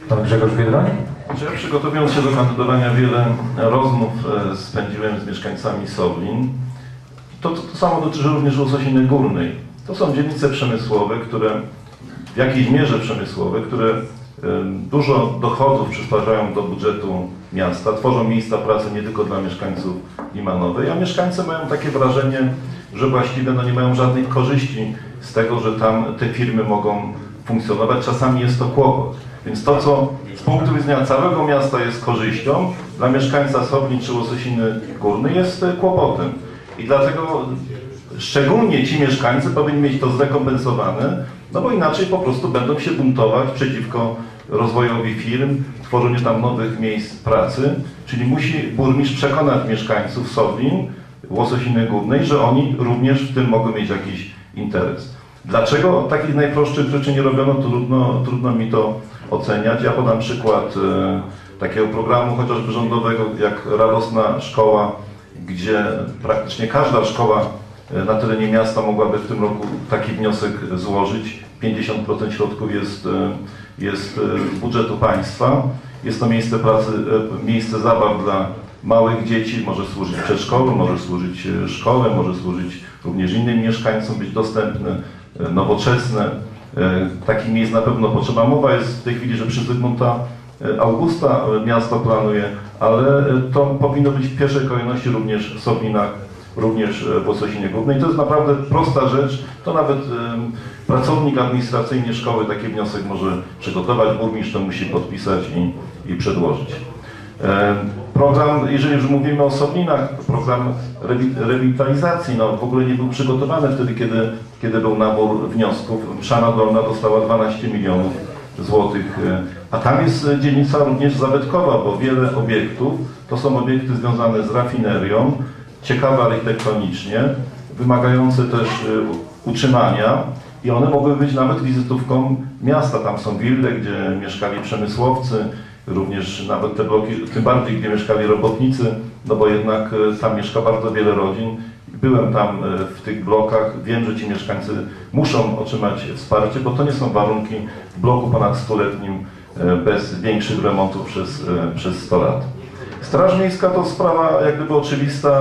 Pan Grzegorz Biedroń? Ja przygotowując się do kandydowania wiele rozmów spędziłem z mieszkańcami Soblin. To samo dotyczy również Łososiny Górnej. To są dzielnice przemysłowe, które w jakiejś mierze przemysłowe, które dużo dochodów przysparzają do budżetu miasta, tworzą miejsca pracy nie tylko dla mieszkańców Limanowej, a mieszkańcy mają takie wrażenie, że właściwie nie mają żadnych korzyści z tego, że tam te firmy mogą funkcjonować. Czasami jest to kłopot. Więc to, co z punktu widzenia całego miasta jest korzyścią, dla mieszkańca Soblin czy Łososiny Górnej jest kłopotem. I dlatego szczególnie ci mieszkańcy powinni mieć to zrekompensowane, no bo inaczej po prostu będą się buntować przeciwko rozwojowi firm, tworzeniu tam nowych miejsc pracy, czyli musi burmistrz przekonać mieszkańców Soblin, Łososiny Górnej, że oni również w tym mogą mieć jakiś interes. Dlaczego takich najprostszych rzeczy nie robiono, to trudno mi to oceniać. Ja podam przykład takiego programu chociażby rządowego jak Radosna Szkoła, gdzie praktycznie każda szkoła na terenie miasta mogłaby w tym roku taki wniosek złożyć. 50% środków jest z budżetu państwa. Jest to miejsce pracy, miejsce zabaw dla małych dzieci, może służyć przedszkolu, może służyć szkole, może służyć również innym mieszkańcom, być dostępne, nowoczesne. Takich miejsc na pewno potrzeba. Mowa jest w tej chwili, że przy Zygmunta Augusta miasto planuje, ale to powinno być w pierwszej kolejności również w Soblinach, również w Łososinie Górnej. To jest naprawdę prosta rzecz. To nawet pracownik administracyjny szkoły taki wniosek może przygotować, burmistrz to musi podpisać i przedłożyć. Program, jeżeli już mówimy o Soblinach, program rewitalizacji, no w ogóle nie był przygotowany wtedy, kiedy był nabór wniosków. Mszana Dolna dostała 12 milionów złotych, a tam jest dzielnica również zabytkowa, bo wiele obiektów to są obiekty związane z rafinerią, ciekawe architektonicznie, wymagające też utrzymania i one mogły być nawet wizytówką miasta. Tam są wille, gdzie mieszkali przemysłowcy, również nawet te bloki, tym bardziej, gdzie mieszkali robotnicy, no bo jednak tam mieszka bardzo wiele rodzin. Byłem tam w tych blokach, wiem, że ci mieszkańcy muszą otrzymać wsparcie, bo to nie są warunki w bloku ponad 100-letnim bez większych remontów przez 100 lat. Straż Miejska to sprawa jak gdyby oczywista.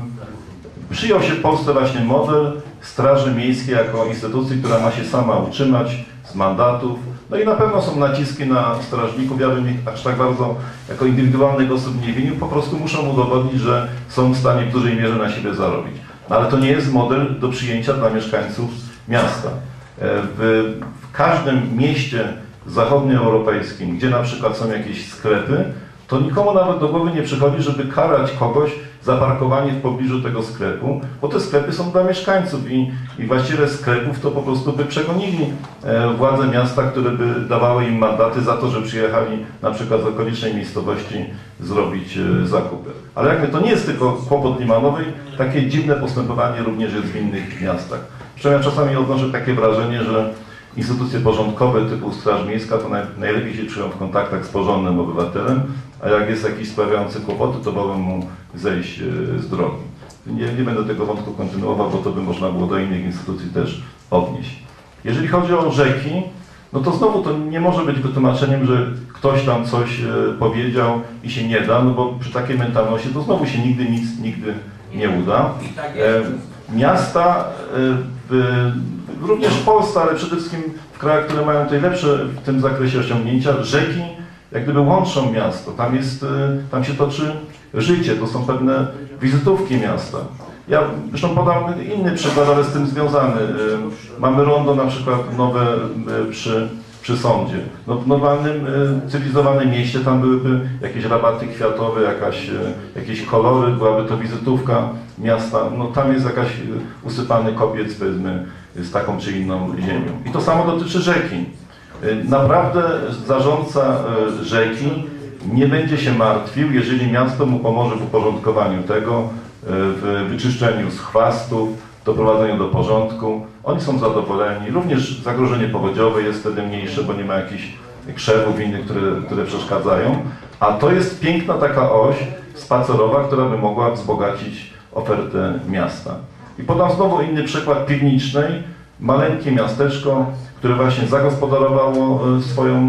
Przyjął się w Polsce właśnie model Straży Miejskiej jako instytucji, która ma się sama utrzymać z mandatów. No i na pewno są naciski na strażników, ja bym ich aż tak bardzo jako indywidualnych osób nie winił, po prostu muszą udowodnić, że są w stanie w dużej mierze na siebie zarobić. No ale to nie jest model do przyjęcia dla mieszkańców miasta. W każdym mieście zachodnioeuropejskim, gdzie na przykład są jakieś sklepy, to nikomu nawet do głowy nie przychodzi, żeby karać kogoś za parkowanie w pobliżu tego sklepu, bo te sklepy są dla mieszkańców i właściciele sklepów to po prostu by przegonili władze miasta, które by dawały im mandaty za to, że przyjechali na przykład z okolicznej miejscowości zrobić zakupy. Ale jakby to nie jest tylko kłopot Limanowej, takie dziwne postępowanie również jest w innych miastach. Przynajmniej ja czasami odnoszę takie wrażenie, że instytucje porządkowe typu Straż Miejska to najlepiej się czują w kontaktach z porządnym obywatelem, a jak jest jakiś sprawiający kłopoty, to wolą mu zejść z drogi. Nie będę tego wątku kontynuował, bo to by można było do innych instytucji też odnieść. Jeżeli chodzi o rzeki, no to znowu to nie może być wytłumaczeniem, że ktoś tam coś powiedział i się nie da, no bo przy takiej mentalności to znowu się nigdy nie uda. Miasta, również w Polsce, ale przede wszystkim w krajach, które mają tutaj lepsze w tym zakresie osiągnięcia, rzeki jak gdyby łączą miasto. Tam się toczy życie, to są pewne wizytówki miasta. Ja zresztą podam inny przykład, ale z tym związany. Mamy rondo na przykład nowe przy sądzie. No, w normalnym, cywilizowanym mieście tam byłyby jakieś rabaty kwiatowe, jakieś kolory, byłaby to wizytówka miasta. No, tam jest jakaś usypany kopiec, powiedzmy, z taką czy inną ziemią. I to samo dotyczy rzeki. Naprawdę zarządca rzeki nie będzie się martwił, jeżeli miasto mu pomoże w uporządkowaniu tego, w wyczyszczeniu z chwastów, doprowadzeniu do porządku. Oni są zadowoleni. Również zagrożenie powodziowe jest wtedy mniejsze, bo nie ma jakichś krzewów innych, które przeszkadzają. A to jest piękna taka oś spacerowa, która by mogła wzbogacić ofertę miasta. I podam znowu inny przykład Piwnicznej. Maleńkie miasteczko, które właśnie zagospodarowało swoją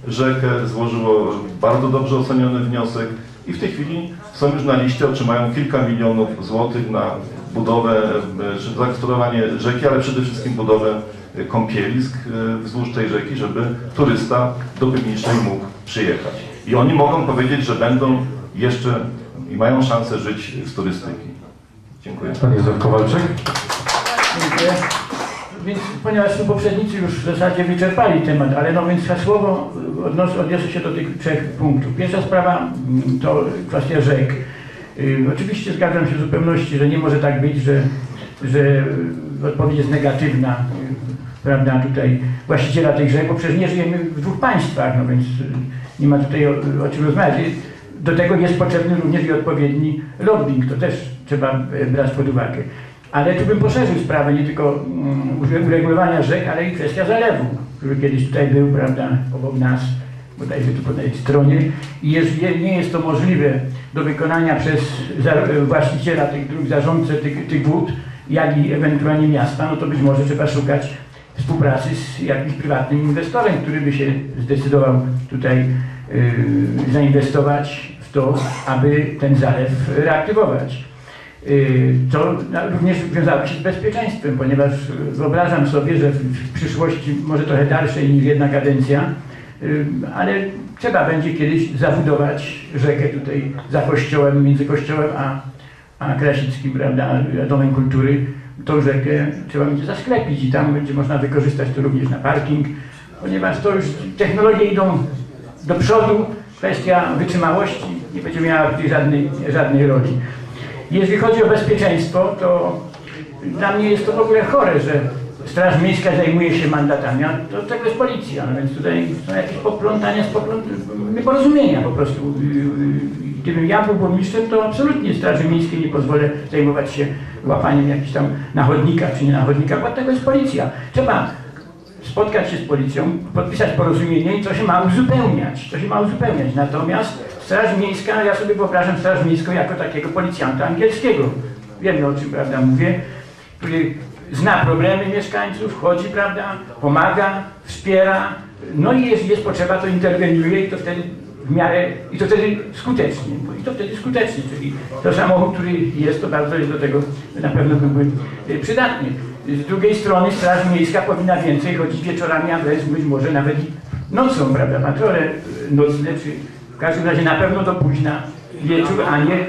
rzekę, złożyło bardzo dobrze oceniony wniosek i w tej chwili są już na liście, otrzymają kilka milionów złotych na budowę, czy zagospodarowanie rzeki, ale przede wszystkim budowę kąpielisk wzdłuż tej rzeki, żeby turysta do Piwnicznej mógł przyjechać. I oni mogą powiedzieć, że będą jeszcze i mają szansę żyć z turystyki. Dziękuję. Pan Józef Kowalczyk. Dziękuję. Więc ponieważ poprzednicy już w zasadzie wyczerpali temat, ale no więc hasłowo odniosę się do tych 3 punktów. Pierwsza sprawa to kwestia rzek. Oczywiście zgadzam się w zupełności, że nie może tak być, że odpowiedź jest negatywna, prawda, tutaj właściciela tych rzek, bo przecież nie żyjemy w 2 państwach, no więc nie ma tutaj o czym rozmawiać. Do tego jest potrzebny również i odpowiedni lobbying, to też trzeba brać pod uwagę. Ale tu bym poszerzył sprawę nie tylko uregulowania rzek, ale i kwestia zalewu, który kiedyś tutaj był, prawda, obok nas, bodajże tu po tej stronie. I jeżeli nie jest to możliwe do wykonania przez właściciela tych dróg, zarządcę tych wód, jak i ewentualnie miasta, no to być może trzeba szukać współpracy z jakimś prywatnym inwestorem, który by się zdecydował tutaj zainwestować w to, aby ten zalew reaktywować. To również wiązało się z bezpieczeństwem, ponieważ wyobrażam sobie, że w przyszłości, może trochę dalszej niż 1 kadencja, ale trzeba będzie kiedyś zabudować rzekę tutaj za kościołem, między kościołem a Krasickim, prawda, Domem Kultury. Tą rzekę trzeba będzie zasklepić i tam będzie można wykorzystać to również na parking, ponieważ to już technologie idą do przodu, kwestia wytrzymałości nie będzie miała tutaj żadnej roli. Jeżeli chodzi o bezpieczeństwo, to dla mnie jest to w ogóle chore, że Straż Miejska zajmuje się mandatami, a to tego jest policja, no więc tutaj są jakieś poplątania, nieporozumienia po prostu. Gdybym ja był burmistrzem, to absolutnie Straży Miejskiej nie pozwolę zajmować się łapaniem jakichś tam na chodnikach czy nie na chodnikach, bo tego jest policja. Trzeba spotkać się z policją, podpisać porozumienie i to się ma uzupełniać. Natomiast Straż Miejska, ja sobie wyobrażam Straż Miejską jako takiego policjanta angielskiego. Wiemy, o czym, prawda, mówię, który zna problemy mieszkańców, chodzi, prawda, pomaga, wspiera, no i jest potrzeba, to interweniuje i to wtedy w miarę, i to wtedy skutecznie, czyli to samochód, który jest, to bardzo jest do tego na pewno byłby przydatny. Z drugiej strony Straż Miejska powinna więcej chodzić wieczorami, a być może nawet i nocą, prawda, patrole nocne, czy w każdym razie na pewno do późna wieczór,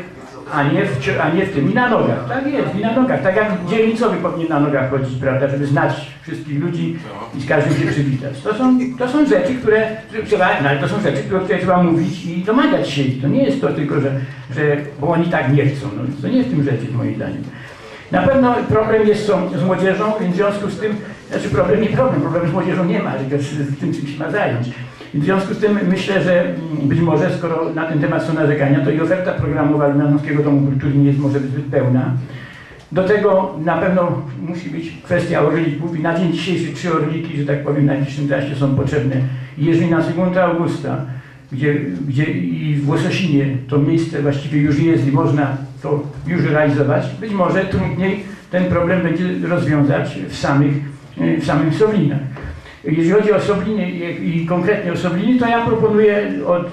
a nie w tym i na nogach. Tak jest, i na nogach. Tak jak dzielnicowy powinien na nogach chodzić, prawda, żeby znać wszystkich ludzi i z każdym się przywitać. To są rzeczy, które trzeba, no, ale to są rzeczy, które trzeba mówić i domagać się. To nie jest to tylko, bo oni tak nie chcą. No, to nie jest w tym rzeczy, moim zdaniem. Na pewno problem jest z młodzieżą, więc w związku z tym, problem z młodzieżą nie ma, tylko z tym, czym się ma zająć. W związku z tym myślę, że być może, skoro na ten temat są narzekania, to i oferta programowa Limanowskiego Domu Kultury nie jest może zbyt pełna. Do tego na pewno musi być kwestia orlików i na dzień dzisiejszy 3 orliki, że tak powiem, w najbliższym czasie są potrzebne. Jeżeli na Zygmunta Augusta, gdzie i w Łososinie to miejsce właściwie już jest i można to już realizować, być może trudniej ten problem będzie rozwiązać w samych Soblinach. Jeśli chodzi o Sobliny i konkretnie o Sobliny, to ja proponuję od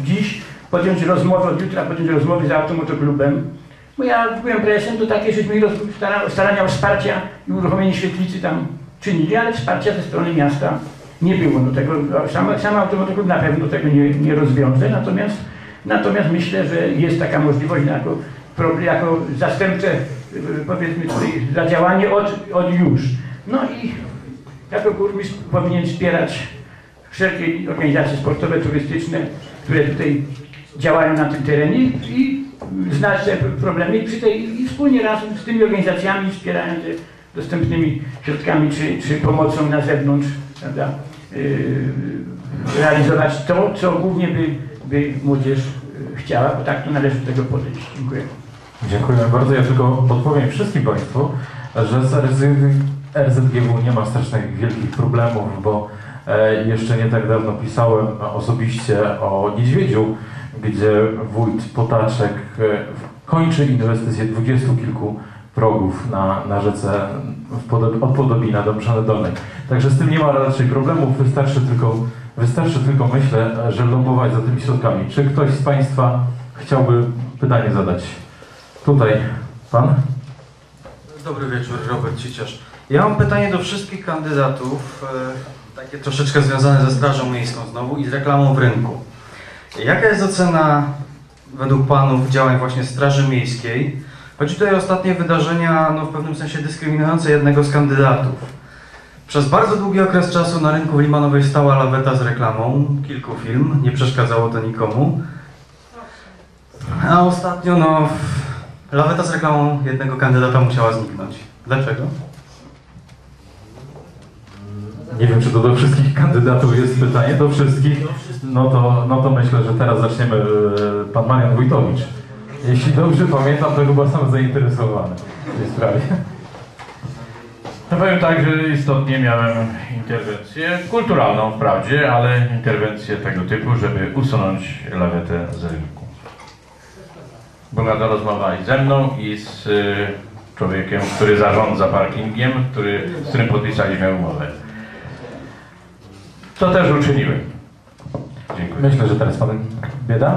jutra podjąć rozmowy z Automotoklubem, bo ja byłem presem, to takie, żeśmy starania o wsparcia i uruchomienie świetlicy tam czynili, ale wsparcia ze strony miasta nie było. No tego, sam Automotoklub na pewno tego nie rozwiąże, natomiast myślę, że jest taka możliwość jako zastępcze, powiedzmy tutaj, zadziałanie od już. No i jako burmistrz powinien wspierać wszelkie organizacje sportowe, turystyczne, które tutaj działają na tym terenie i znać te problemy i wspólnie razem z tymi organizacjami, wspierając je dostępnymi środkami czy pomocą na zewnątrz, prawda, realizować to, co głównie by młodzież chciała, bo tak to należy do tego podejść. Dziękuję. Dziękuję bardzo. Ja tylko podpowiem wszystkim Państwu, że z RZGW nie ma strasznych wielkich problemów, bo jeszcze nie tak dawno pisałem osobiście o Niedźwiedziu, gdzie wójt Potaczek kończy inwestycję 20 kilku progów na rzece od Podobina do Mszany Dolnej. Także z tym nie ma raczej problemów, wystarczy tylko Wystarczy tylko, myślę, że lobbować za tymi środkami. Czy ktoś z Państwa chciałby pytanie zadać? Tutaj Pan? Dobry wieczór, Robert Ciciarz. Ja mam pytanie do wszystkich kandydatów, takie troszeczkę związane ze Strażą Miejską znowu i z reklamą w rynku. Jaka jest ocena według Panów działań właśnie Straży Miejskiej? Chodzi tutaj o ostatnie wydarzenia, no w pewnym sensie dyskryminujące jednego z kandydatów. Przez bardzo długi okres czasu na rynku w Limanowej stała laweta z reklamą, kilku firm, nie przeszkadzało to nikomu. A ostatnio, no, laweta z reklamą jednego kandydata musiała zniknąć. Dlaczego? Nie wiem, czy to do wszystkich kandydatów jest pytanie. Do wszystkich? No to myślę, że teraz zaczniemy. Pan Marian Wójtowicz. Jeśli dobrze pamiętam, to chyba sam zainteresowany w tej sprawie. No powiem tak, że istotnie miałem interwencję kulturalną wprawdzie, ale interwencję tego typu, żeby usunąć lawetę z rynku. Była to rozmowa i ze mną, i z człowiekiem, który zarządza parkingiem, z którym podpisaliśmy umowę. To też uczyniłem. Dziękuję. Myślę, że teraz Pan Bieda.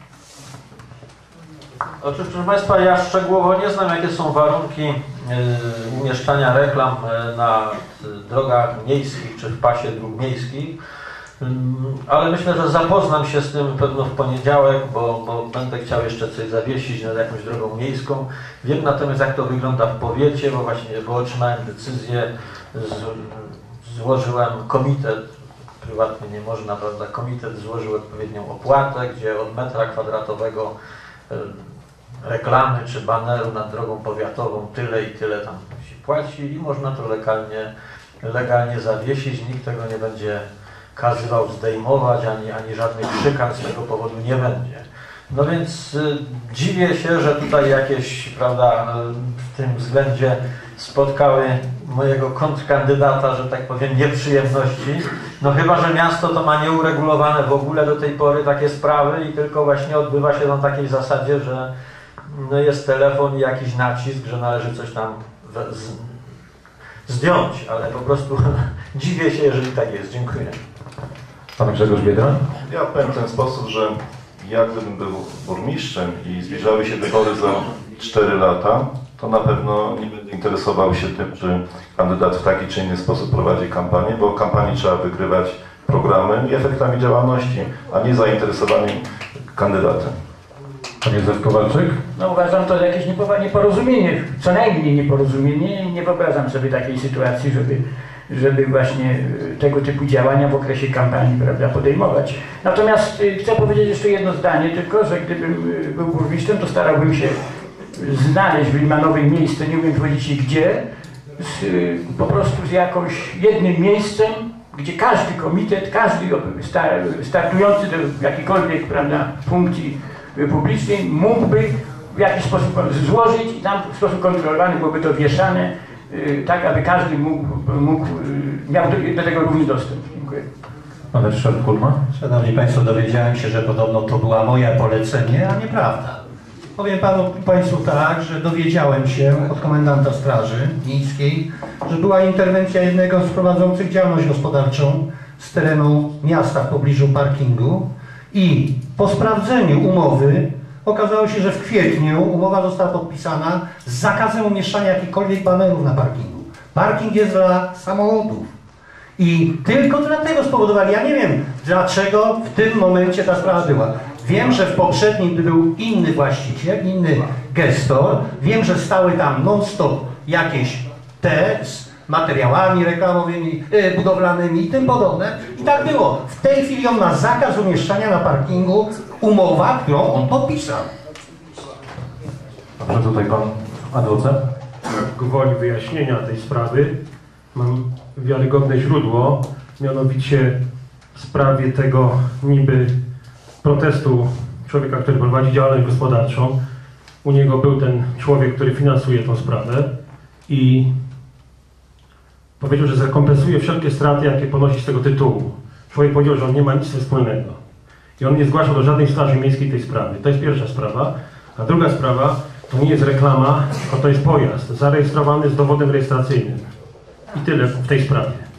Otóż, proszę Państwa, ja szczegółowo nie znam, jakie są warunki umieszczania reklam na drogach miejskich czy w pasie dróg miejskich, ale myślę, że zapoznam się z tym pewno w poniedziałek, bo będę chciał jeszcze coś zawiesić nad jakąś drogą miejską. Wiem natomiast, jak to wygląda w powiecie, bo otrzymałem decyzję, złożyłem komitet, prywatnie nie można, prawda, komitet złożył odpowiednią opłatę, gdzie od metra kwadratowego reklamy czy baneru nad drogą powiatową tyle i tyle tam się płaci i można to legalnie zawiesić. Nikt tego nie będzie kazywał zdejmować, ani żadnych szykan z tego powodu nie będzie. No więc dziwię się, że tutaj jakieś, prawda, w tym względzie spotkały mojego kontrkandydata, że tak powiem, nieprzyjemności. No chyba, że miasto to ma nieuregulowane w ogóle do tej pory takie sprawy i tylko właśnie odbywa się na takiej zasadzie, że no jest telefon i jakiś nacisk, że należy coś tam zdjąć, ale po prostu dziwię się, jeżeli tak jest. Dziękuję. Pan Grzegorz Biedroń. Ja powiem w ten sposób, że ja gdybym był burmistrzem i zbliżały się wybory za 4 lata, to na pewno nie będę interesował się tym, czy kandydat w taki czy inny sposób prowadzi kampanię, bo kampanii trzeba wygrywać programem i efektami działalności, a nie zainteresowaniem kandydatem. Pan Józef Kowalczyk. No uważam to za jakieś nieporozumienie, co najmniej nieporozumienie. Nie wyobrażam sobie takiej sytuacji, żeby właśnie tego typu działania w okresie kampanii, prawda, podejmować. Natomiast chcę powiedzieć jeszcze jedno zdanie, tylko że gdybym był burmistrzem, to starałbym się znaleźć w Limanowej miejsce, nie umiem powiedzieć gdzie, po prostu z jakąś jednym miejscem, gdzie każdy komitet, każdy startujący do jakiejkolwiek, prawda, funkcji publicznej mógłby w jakiś sposób złożyć i tam w sposób kontrolowany byłoby to wieszane, tak aby każdy miał do tego równy dostęp. Dziękuję. Pan Ryszard Kulma. Szanowni Państwo, dowiedziałem się, że podobno to była moja polecenie, a nieprawda. Powiem Państwu tak, że dowiedziałem się od komendanta Straży Miejskiej, że była interwencja jednego z prowadzących działalność gospodarczą z terenu miasta w pobliżu parkingu i po sprawdzeniu umowy okazało się, że w kwietniu umowa została podpisana z zakazem umieszczania jakichkolwiek banerów na parkingu. Parking jest dla samochodów. I tylko dlatego spowodowali, ja nie wiem dlaczego w tym momencie ta sprawa była. Wiem, że w poprzednim był inny właściciel, inny gestor. Wiem, że stały tam non-stop jakieś te z materiałami reklamowymi, budowlanymi i tym podobne. I tak było. W tej chwili on ma zakaz umieszczania na parkingu, umowa, którą on podpisał. Dobrze, tutaj Pan adwokat. Gwoli wyjaśnienia tej sprawy mam wiarygodne źródło, mianowicie w sprawie tego niby protestu człowieka, który prowadzi działalność gospodarczą. U niego był ten człowiek, który finansuje tą sprawę i powiedział, że zrekompensuje wszelkie straty, jakie ponosi z tego tytułu. Człowiek powiedział, że on nie ma nic z tym wspólnego. I on nie zgłaszał do żadnej straży miejskiej tej sprawy. To jest pierwsza sprawa. A druga sprawa, to nie jest reklama, tylko to jest pojazd zarejestrowany z dowodem rejestracyjnym. I tyle w tej sprawie.